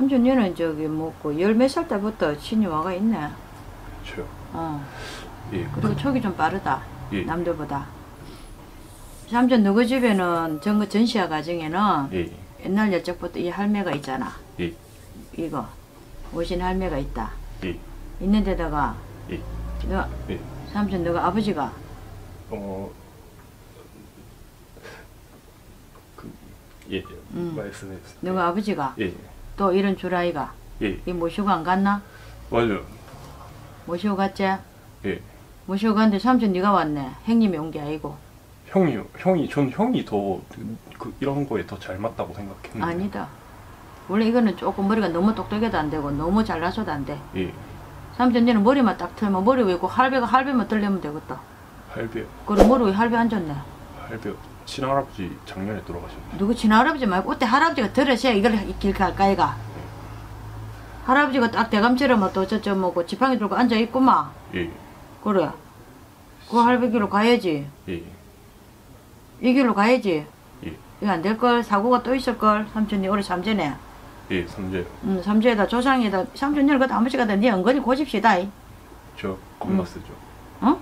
삼촌이는 저기 뭐고 열 몇 살 때부터 신이 와가 있네. 그렇죠. 예. 그리고 촉이 좀 빠르다. 예. 남들보다. 삼촌 너희 집에는 전시회 과정에는 예. 옛날 옛적부터 이 할매가 있잖아. 예. 이거 오신 할매가 있다. 예. 있는 데다가 예. 너 예. 삼촌 너가 아버지가 예. 말씀해 주세요. 너가 아버지가 예. 또 이런 줄아이가 예. 이 모시고 안 갔나? 맞아요. 모시고 갔지? 예. 모시고 갔는데 삼촌 네가 왔네. 형님이 온 게 아니고. 전 형이 더 이런 거에 더 잘 맞다고 생각했는데. 아니다. 원래 이거는 조금 머리가 너무 똑똑해도 안 되고 너무 잘나서도 안 돼. 예. 삼촌 너는 머리만 딱 틀면 머리 위고 할배만 들려면 되겠다. 할배요. 그럼 머리 위에 할배 앉았네. 할배요. 친할아버지 작년에 돌아가셨네. 누구 친할아버지 말고 그때 할아버지가 들으셔야 이걸 길 갈까 이가. 할아버지가 딱 대감처럼 또 저쪽 뭐고 지팡이 들고 앉아 있구만. 예. 그래. 그 할배 길로 가야지. 예. 이 길로 가야지. 예. 이거 안 될걸. 사고가 또 있을걸. 삼촌이 올해 삼재네. 예. 삼재요. 삼재에다 조상에다 삼촌이를 그다 한 번씩 가다 니 은근히 고집시다. 저 겁나 쓰죠. 어?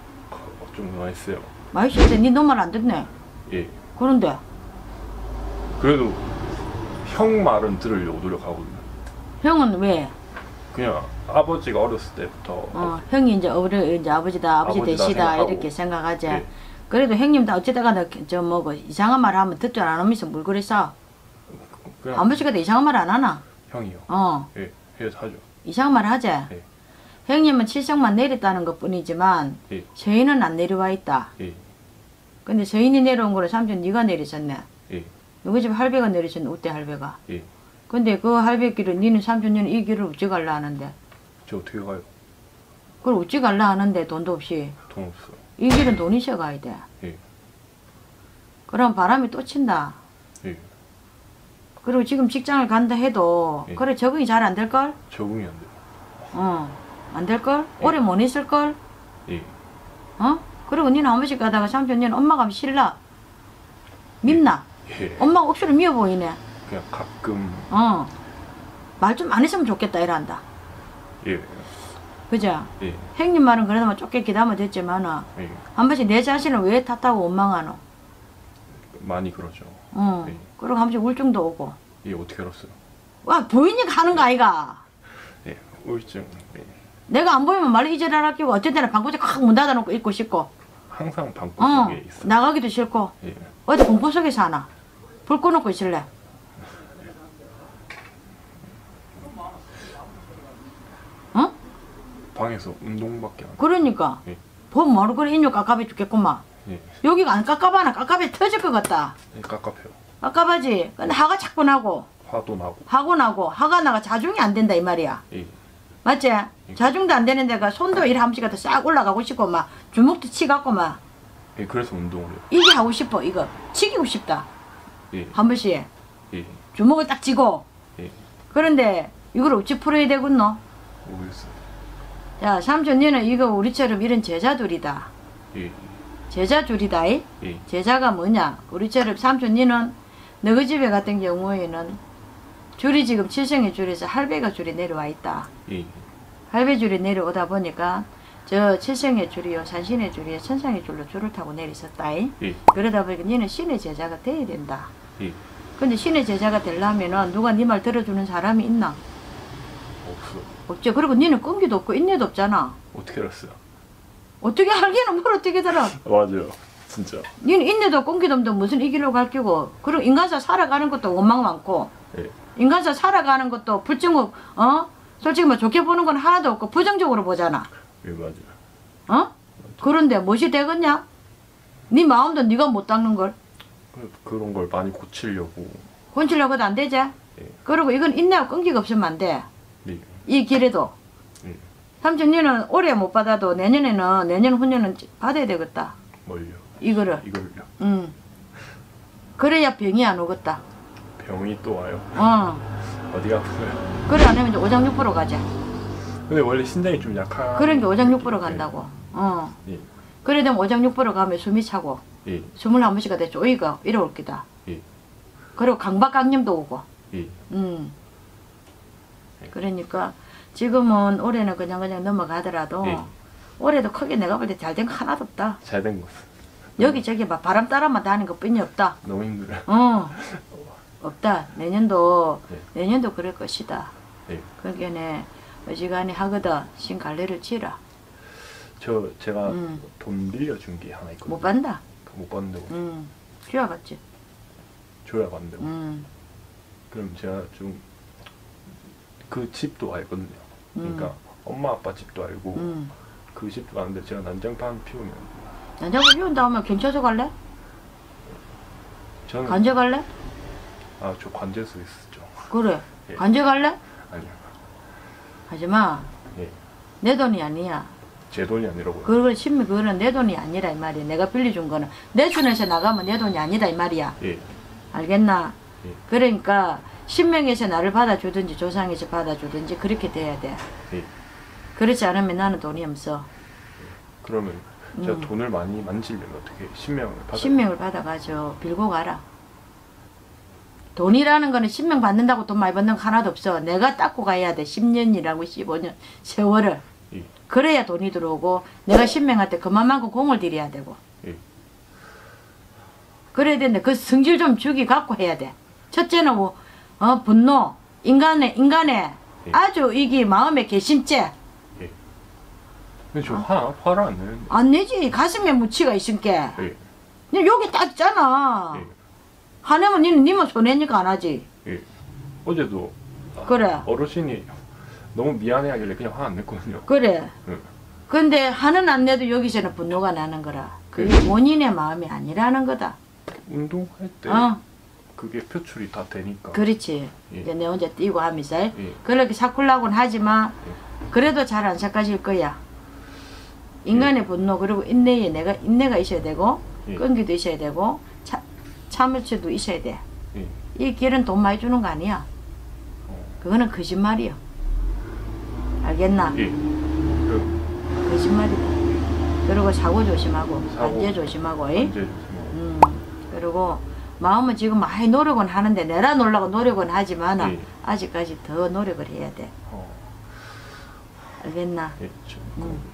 좀 많이 써요. 많이 쓰는데 니 너무 말 안 듣네. 예. 그런데 그래도 형 말은 들으려고 노력하거든요. 형은 왜? 그냥 아버지가 어렸을 때부터 형이 이제 이제 아버지다 아버지 아버지다 되시다 생각하고. 이렇게 생각하지. 예. 그래도 형님 다 어쩌다가 저 뭐고 이상한 말 하면 듣줄 안 하면서 뭘 그랬어? 그냥 한 번씩 가도 이상한 말 안 하나? 형이요. 예. 해서 하죠. 이상한 말 하지. 예. 형님은 칠성만 내렸다는 것 뿐이지만 예. 서인은 안 내려와 있다. 예. 근데 서인이 내려온 거를 삼촌 네가 내리셨네. 예. 누구 집 할배가 내리셨네. 우대 할배가. 예. 근데 그 할배 길을 니는 삼촌이는 이 길을 어찌 갈라 하는데. 저 어떻게 가요? 그걸 어찌 갈라 하는데 돈도 없이. 돈 없어요. 이 길은 돈이 있어 가야 돼. 예. 그럼 바람이 또 친다. 예. 그리고 지금 직장을 간다 해도 예. 그래 적응이 잘 안 될걸? 적응이 안 돼요. 안 될걸? 예. 오래 못 있을걸? 예. 그리고 니는 한 번씩 가다가 삼촌 니는 엄마가 하면 싫나? 밉나? 예. 엄마가 억수로 미워 보이네. 그냥 가끔 말 좀 안 했으면 좋겠다 이란다. 예. 그죠? 예. 형님 말은 그래도 좁게 기다면 됐지만 예. 한 번씩 내 자신을 왜 탓하고 원망하노? 많이 그러죠. 예. 그리고 한 번씩 우울증도 오고. 예. 어떻게 알았어요? 와 보이니까 하는 거 아이가. 예. 우울증. 예. 내가 안 보이면 말로 이질하라 끼고 어쩔 때는 방구석 확 문 닫아놓고 있고 싶고. 항상 방구석에 있어요. 나가기도 싫고. 예. 어디 공포 속에 사나? 불 꺼놓고 있을래? 방에서 운동밖에 안 해요. 그러니까. 예. 보면 뭐로 그래 인류 깝깝해 죽겠구만. 예. 여기가 안 깝깝하나? 깝깝해 터질 것 같다. 예. 깝깝해요. 깝깝하지? 근데 하가 자꾸 나고 화도 나고. 하고 나고 하가 나가 자중이 안 된다 이 말이야. 예. 맞지? 자중도 안 되는 데가 손도 이래 한 번씩 갖다 싹 올라가고 싶고 막 주먹도 치갖고 막 예. 그래서 운동을 해요. 이게 하고 싶어 이거 치기고 싶다. 예. 한 번씩 예. 주먹을 딱 쥐고. 예. 그런데 이걸 어찌 풀어야 되겠노? 모르겠어요. 자 삼촌 니는 이거 우리처럼 이런 제자들이다. 예. 제자줄이다. 예. 제자가 뭐냐? 우리처럼 삼촌 니는 너희 집에 같은 경우에는 줄이 지금 칠성의 줄에서 할배가 줄이 내려와 있다. 예. 할배 줄이 내려오다 보니까 저 칠성의 줄이요 산신의 줄이요 천상의 줄로 줄을 타고 내리셨다. 예. 그러다 보니까 니는 신의 제자가 돼야 된다. 예. 근데 신의 제자가 되려면은 누가 네 말 들어주는 사람이 있나? 없어. 없죠. 그리고 니는 끈기도 없고 인내도 없잖아. 어떻게 알았어요? 어떻게 알기는 뭘 어떻게 들어? 맞아요. 진짜. 니는 인내도 끈기도 없는데 무슨 이 길로 갈 끼고. 그리고 인간사 살아가는 것도 원망 많고 예. 인간사 살아가는 것도 불증후 솔직히 뭐 좋게 보는 건 하나도 없고 부정적으로 보잖아. 예, 맞아요. 그런데 무엇이 되겠냐? 네 마음도 네가 못 닦는 걸 그런 걸 많이 고치려고. 고치려고 해도 안 되지? 예. 그리고 이건 인내하고 끈기가 없으면 안 돼. 예. 이 길에도. 예. 삼촌 니는 올해 못 받아도 내년에는 내년 후년은 받아야 되겠다. 뭘요? 이거를. 이걸요? 그래야 병이 안 오겠다. 병이 또 와요. 어디가 아프세요? 그래 안 하면 이제 오장육부로 가자. 근데 원래 신장이 좀 약한. 그런 게 오장육부로 간다고. 예. 그래 되면 오장육부로 가면 숨이 차고 예. 숨을 한 번씩 가다 쪼이가 이래올 기다. 예. 그리고 강박강염도 오고. 예. 예. 그러니까 지금은 올해는 그냥 넘어가더라도 예. 올해도 크게 내가 볼 때 잘 된 거 하나도 없다. 잘 된 것. 여기저기 막 바람 따라만 다니는 것 뿐이 없다. 너무 힘들어요. 없다. 내년도 예. 내년도 그럴 것이다. 예. 그러기에 어지간히 하거든 신갈래를 치라. 제가 음. 돈 빌려준 게 하나 있거든요. 못 받는다. 못 받는다고. 쥐어 받지. 줘야 받는다고. 음. 그럼 제가 좀 그 집도 알거든요. 그러니까 엄마 아빠 집도 알고 그 집도 아는데 제가 난장판 피우면 난장판 피운다 하면 경찰서 갈래? 저는 관제 갈래? 저 관제소 있었죠. 그래. 예. 관제 갈래? 아니요. 하지마. 예. 내 돈이 아니야. 제 돈이 아니라고요. 그걸 신미 그거는 내 돈이 아니라 이 말이야. 내가 빌려준 거는 내 손에서 나가면 내 돈이 아니다 이 말이야. 예. 알겠나? 예. 그러니까 신명에서 나를 받아주든지 조상에서 받아주든지 그렇게 돼야 돼. 예. 그렇지 않으면 나는 돈이 없어. 그러면 제가 돈을 많이 만지려면 어떻게 신명을 받아? 신명을 받아가지고 빌고 가라. 돈이라는 거는 신명 받는다고 돈 많이 받는 거 하나도 없어. 내가 닦고 가야 돼. 10년이라고 15년 세월을. 예. 그래야 돈이 들어오고 내가 신명한테 그만큼 공을 들여야 되고. 예. 그래야 되는데 그 성질 좀 주기 갖고 해야 돼. 첫째는 뭐 분노, 인간의 예. 아주 이게 마음의 개심죄. 예. 근데 저 화를 안 내는데. 안 내지. 가슴에 무치가 있으니까. 예. 그냥 여기 딱 있잖아. 예. 화내면 니는 손해니까 안 하지. 예. 어제도 그래. 어르신이 너무 미안해하길래 그냥 화 안 냈거든요. 그래. 예. 근데 화는 안 내도 여기서는 분노가 나는 거라. 그게 본인의 마음이 아니라는 거다. 운동할 때 어. 그게 표출이 다 되니까. 그렇지. 예. 이제 내 혼자 뛰고 하면서 예. 그렇게 사쿨라고는 하지만 그래도 잘 안 삭아질 거야. 인간의 분노 그리고 인내가 있어야 되고 예. 끈기도 있어야 되고 참을치도 있어야 돼. 예. 이 길은 돈 많이 주는 거 아니야. 그거는 거짓말이야. 알겠나? 예. 그 거짓말이다. 그리고 사고 조심하고 사고. 관제 조심하고 이? 언제 그리고 마음은 지금 많이 노력은 하는데 내라 놀라고 노력은 하지만 예. 아직까지 더 노력을 해야 돼. 알겠나? 예.